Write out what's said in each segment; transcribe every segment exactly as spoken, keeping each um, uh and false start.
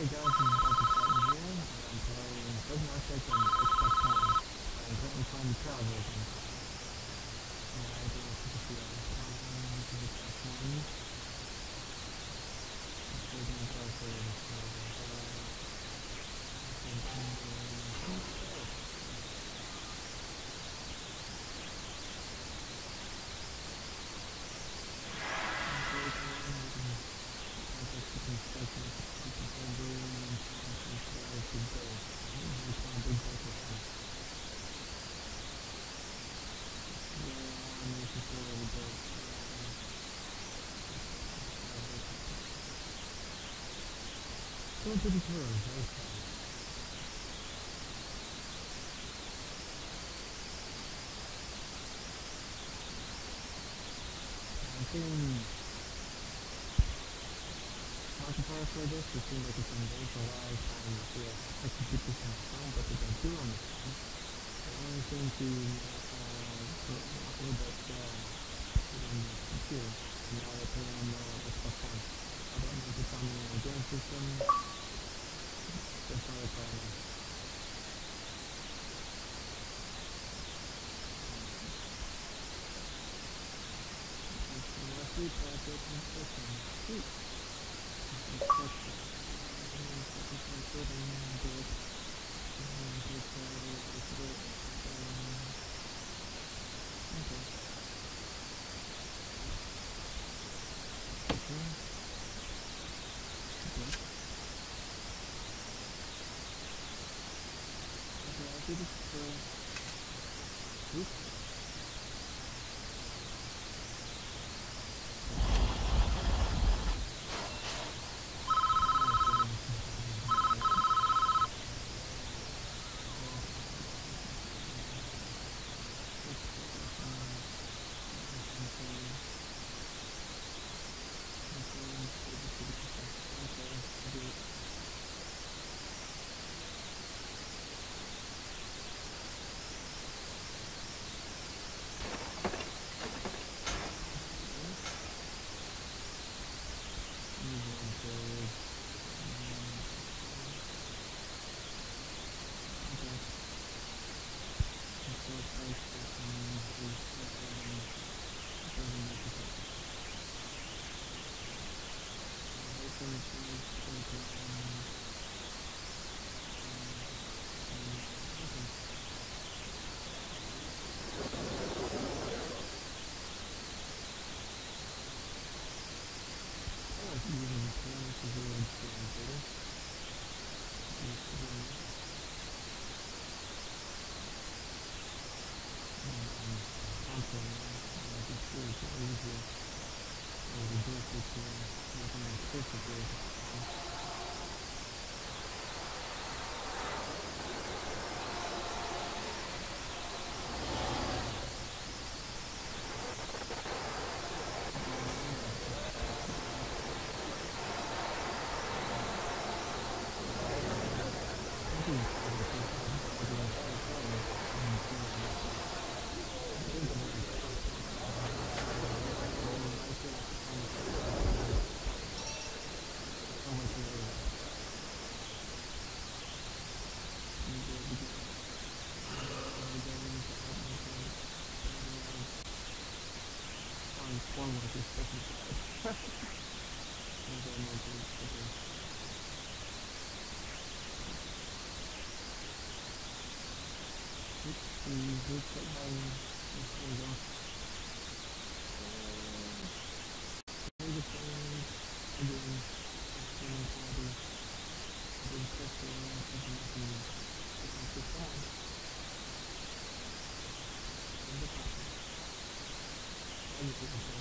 guys, this is Doctor Sutton here, and I'm playing Prison Architect on Xbox One. I'm currently playing the trial version. Alright, as you can see on this one, this is the first one. It's taking the trial for this one. Go to the curve, okay. I'm feeling occupier for this. It seems like it's going to take a lot of time to feel execute this on the phone, but there's been two on the phone. I only seem to uh, put a little bit uh, put on the computer, and now I put it on the Xbox One. I don't know if it's on the game system. That's not a problem. Sweet, uh, good construction. Sweet. Construction. And second one, good, and good. And good, uh, it's good. Um, okay. Okay. Okay. Okay, I'll do this for... Oops. One with this second side. Okay, no, okay, okay. Oops, please, let's put my, let's go off. Maybe the phone, again, it's in the body. I didn't press the wrong something like the, it's the phone. And the phone. And the phone.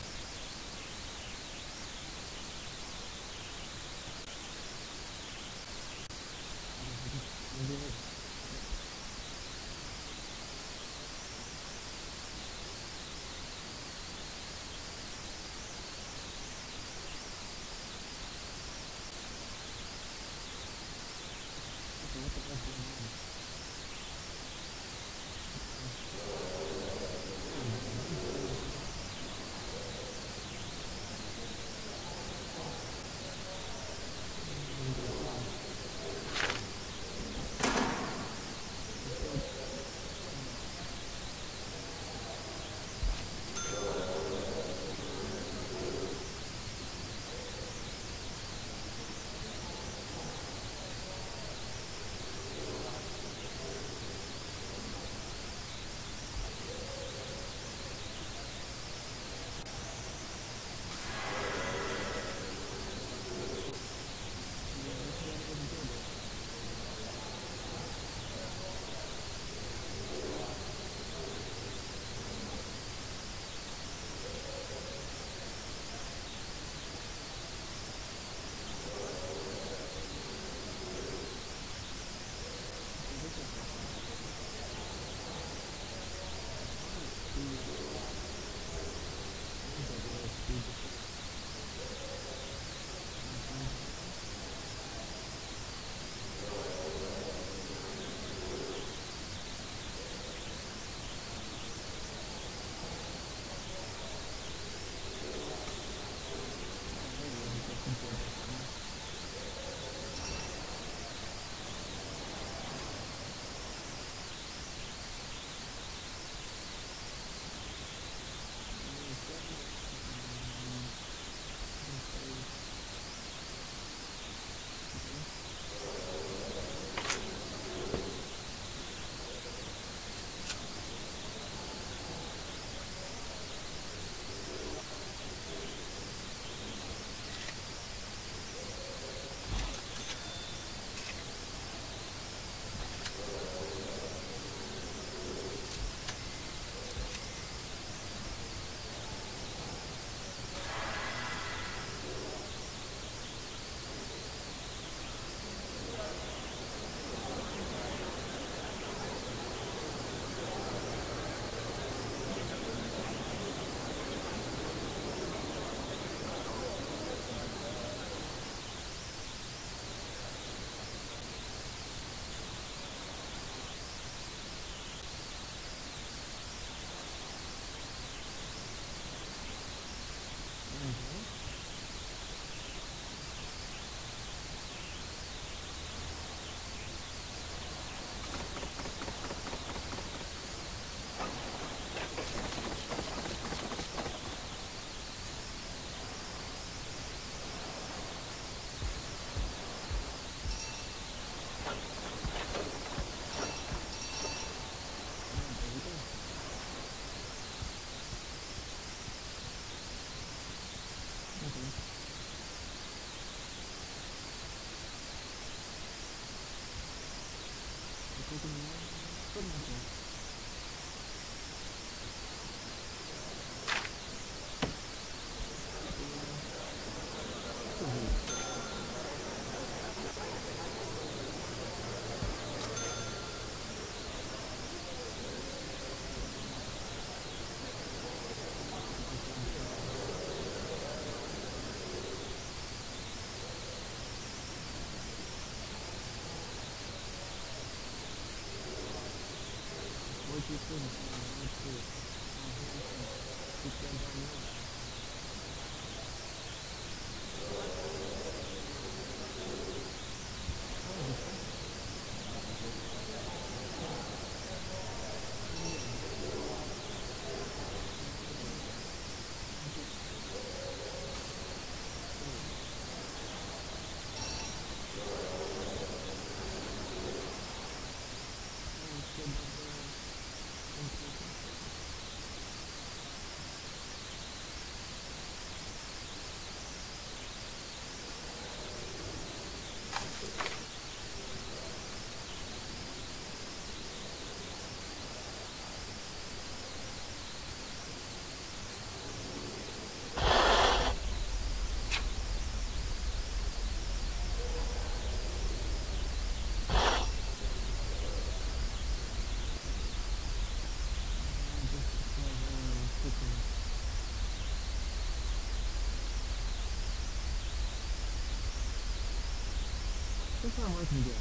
That's not working good.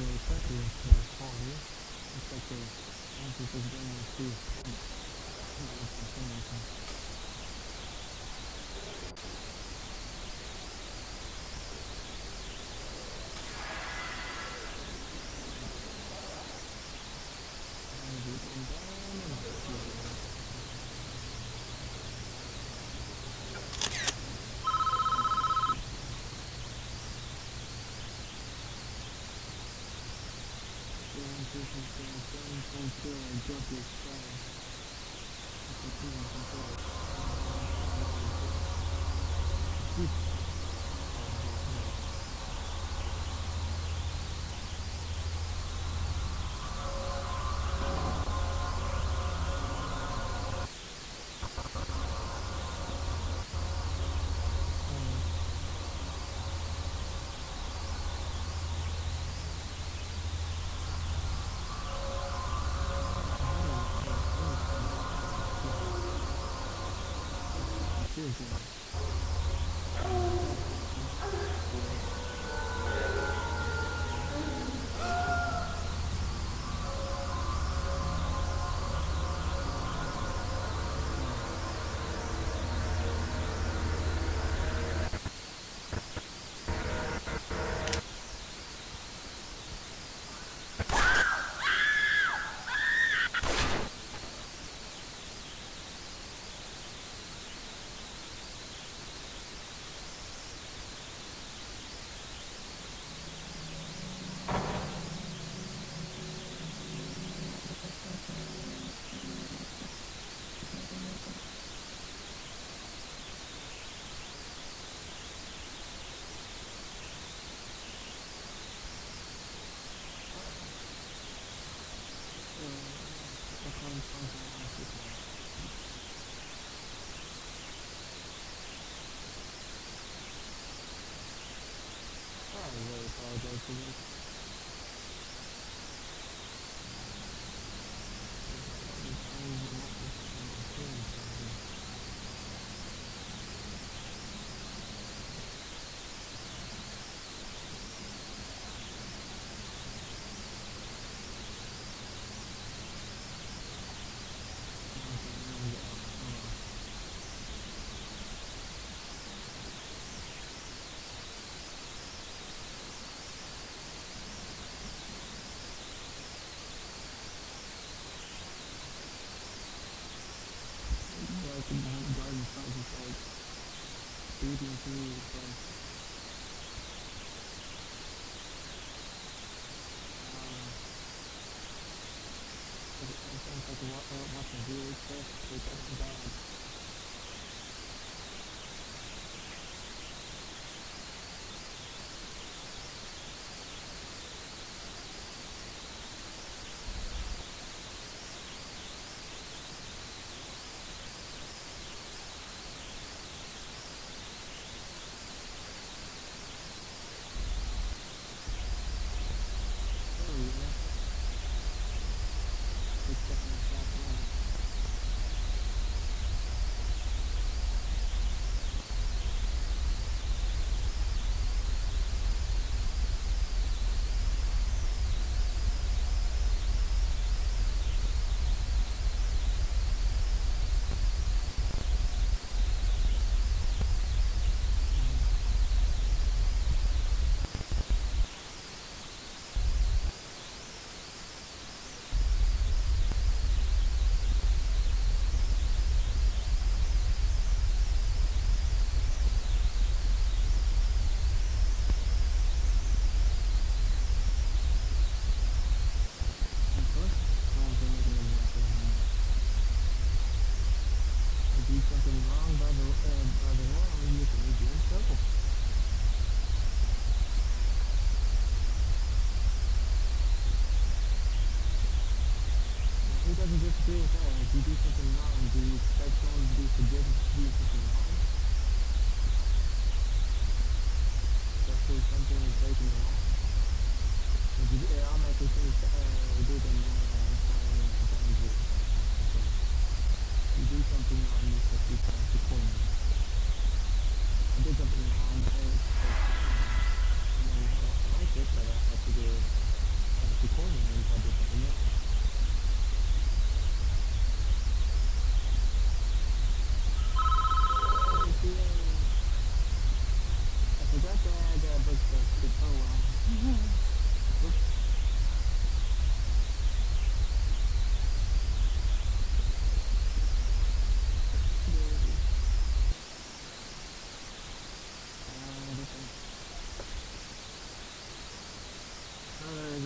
exactly what it's called here. It's like the answers is going to see.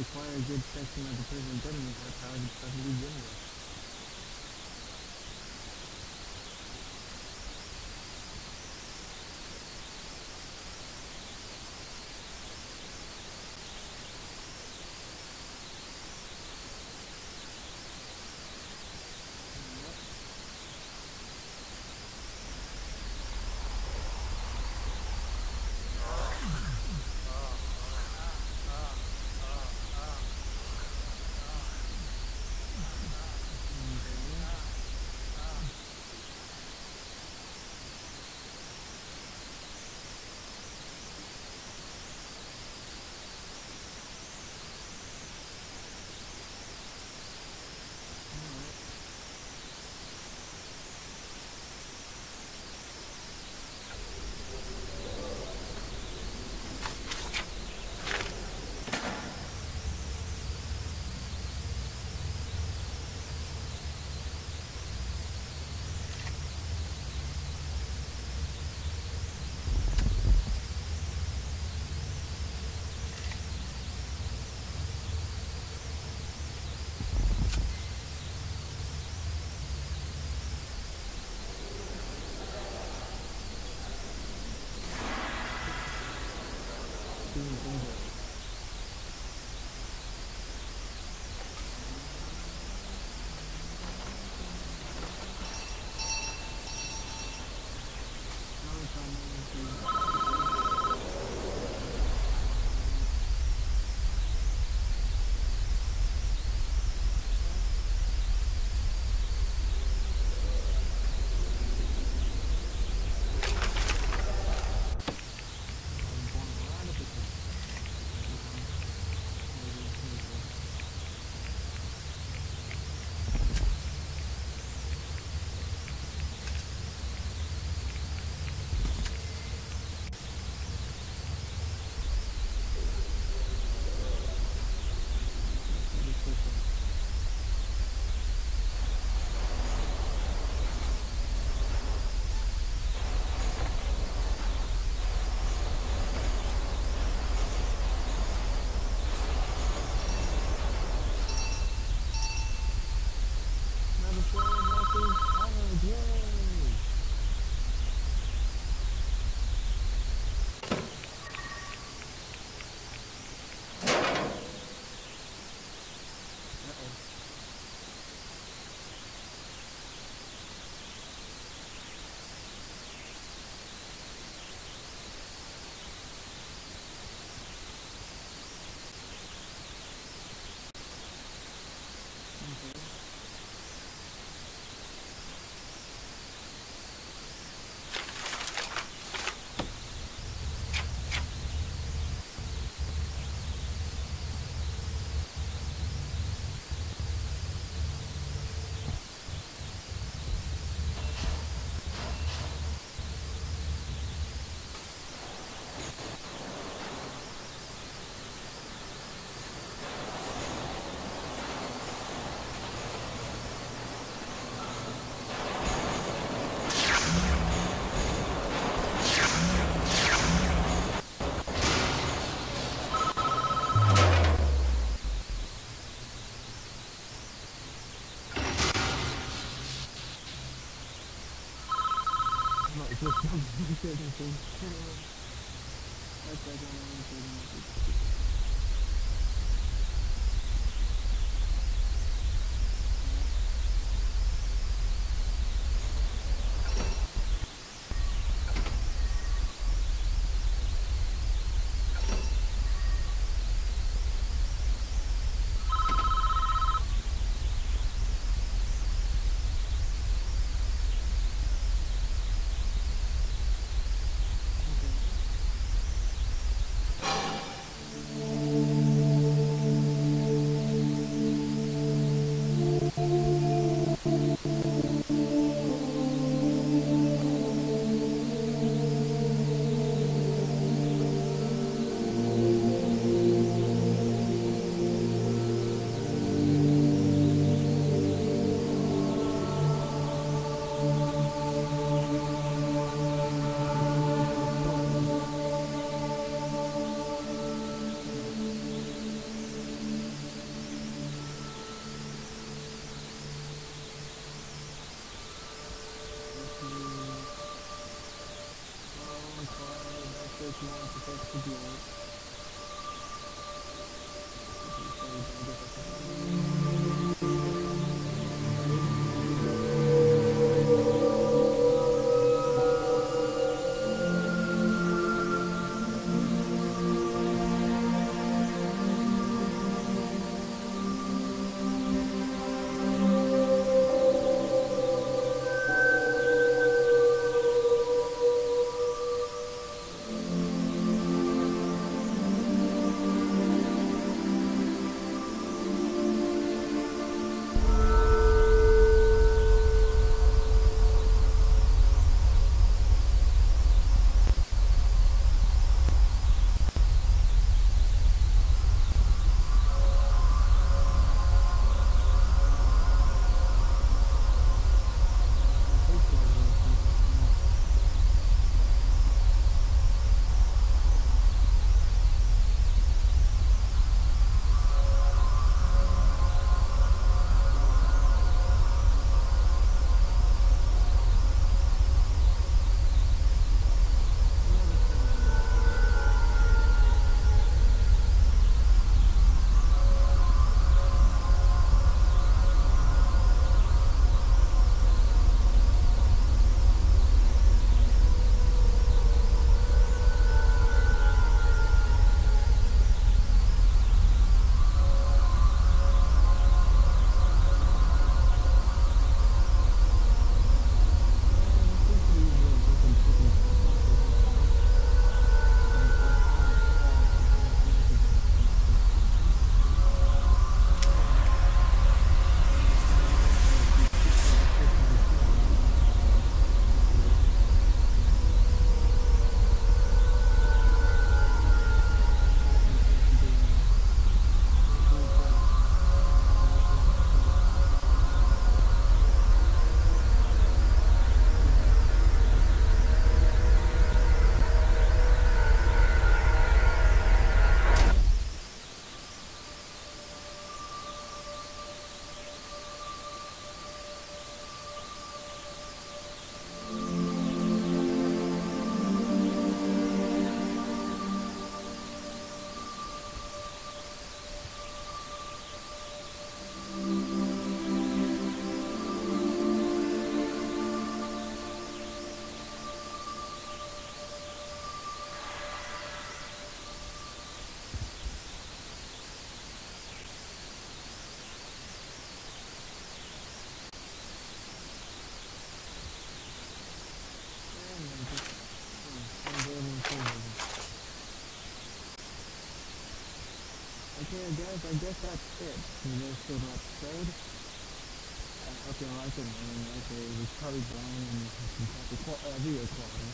require a good section of the person getting it, that's how it's supposed to begin with. you want to take to do it. So you can get Okay, guys, I guess that's it for this little episode. I hope you like it, man. Like it was probably boring and some type of qual- uh, video quality.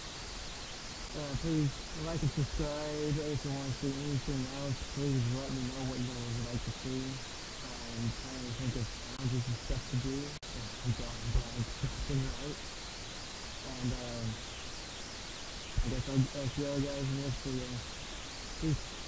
Uh, please like and subscribe. If you want to see anything else, please let me know what you guys would like to see. I'm trying to think of challenges and stuff to do. I'm drawing blank something right. And uh, I guess I'll, I'll see you guys in this video. Peace.